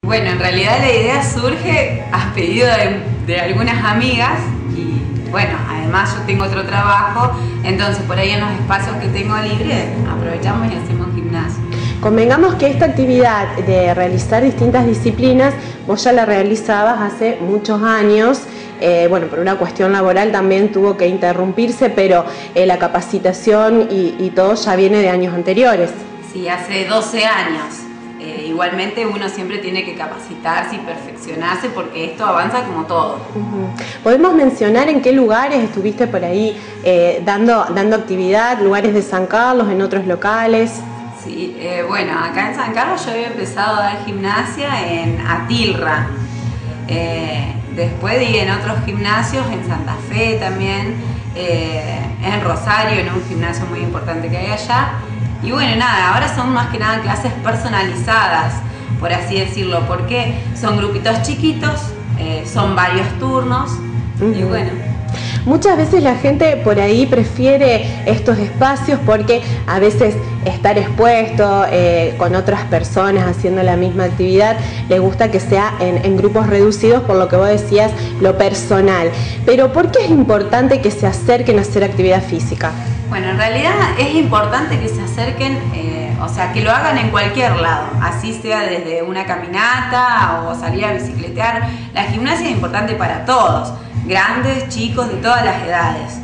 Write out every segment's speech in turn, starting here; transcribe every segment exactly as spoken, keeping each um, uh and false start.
Bueno, en realidad la idea surge a pedido de, de algunas amigas y bueno, además yo tengo otro trabajo, entonces por ahí en los espacios que tengo libres aprovechamos y hacemos gimnasio. Convengamos que esta actividad de realizar distintas disciplinas vos ya la realizabas hace muchos años. Eh, bueno, por una cuestión laboral también tuvo que interrumpirse, pero eh, la capacitación y, y todo ya viene de años anteriores. Sí, hace doce años. Eh, igualmente uno siempre tiene que capacitarse y perfeccionarse porque esto avanza como todo. Uh-huh. ¿Podemos mencionar en qué lugares estuviste por ahí eh, dando, dando actividad? ¿Lugares de San Carlos, en otros locales? Sí, eh, bueno, acá en San Carlos yo había empezado a dar gimnasia en Atilra. Eh, después di en otros gimnasios, en Santa Fe también, eh, en Rosario, en un gimnasio muy importante que hay allá. Y bueno, nada, ahora son más que nada clases personalizadas, por así decirlo, porque son grupitos chiquitos, eh, son varios turnos, uh-huh. Y bueno. Muchas veces la gente por ahí prefiere estos espacios porque a veces estar expuesto eh, con otras personas haciendo la misma actividad, le gusta que sea en, en grupos reducidos, por lo que vos decías, lo personal. Pero ¿por qué es importante que se acerquen a hacer actividad física? Bueno, en realidad es importante que se acerquen, eh, o sea, que lo hagan en cualquier lado, así sea desde una caminata o salir a bicicletear. La gimnasia es importante para todos, grandes, chicos, de todas las edades.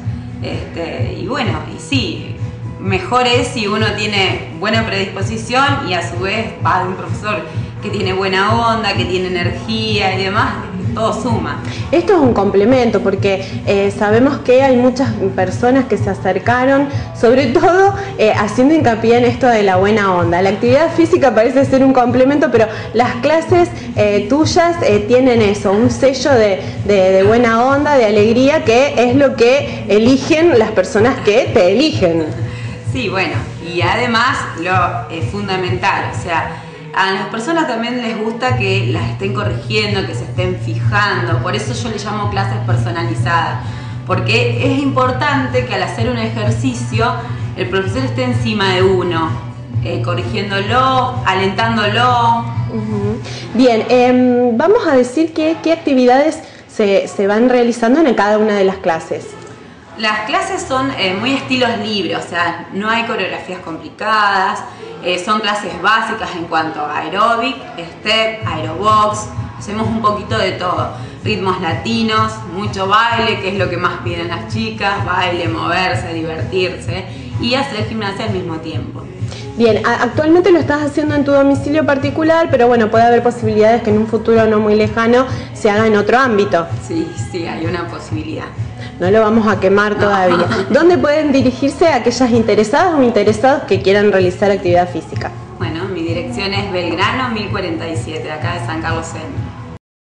Este, y bueno, y sí, mejor es si uno tiene buena predisposición y a su vez va de un profesor que tiene buena onda, que tiene energía y demás. Todo suma. Esto es un complemento porque eh, sabemos que hay muchas personas que se acercaron, sobre todo eh, haciendo hincapié en esto de la buena onda. La actividad física parece ser un complemento, pero las clases eh, tuyas eh, tienen eso, un sello de, de, de buena onda, de alegría, que es lo que eligen las personas que te eligen. Sí, bueno, y además lo eh, fundamental, o sea, a las personas también les gusta que las estén corrigiendo, que se estén fijando, por eso yo le llamo clases personalizadas, porque es importante que al hacer un ejercicio el profesor esté encima de uno, eh, corrigiéndolo, alentándolo. Uh-huh. Bien, eh, vamos a decir que, qué actividades se, se van realizando en cada una de las clases. Las clases son eh, muy estilos libres, o sea, no hay coreografías complicadas, eh, son clases básicas en cuanto a aeróbic, step, aerobox, hacemos un poquito de todo, ritmos latinos, mucho baile, que es lo que más piden las chicas, baile, moverse, divertirse y hacer gimnasia al mismo tiempo. Bien, actualmente lo estás haciendo en tu domicilio particular, pero bueno, puede haber posibilidades que en un futuro no muy lejano se haga en otro ámbito. Sí, sí, hay una posibilidad. No lo vamos a quemar no. todavía. ¿Dónde pueden dirigirse aquellas interesadas o interesados que quieran realizar actividad física? Bueno, mi dirección es Belgrano mil cuarenta y siete, acá de San Carlos Centro.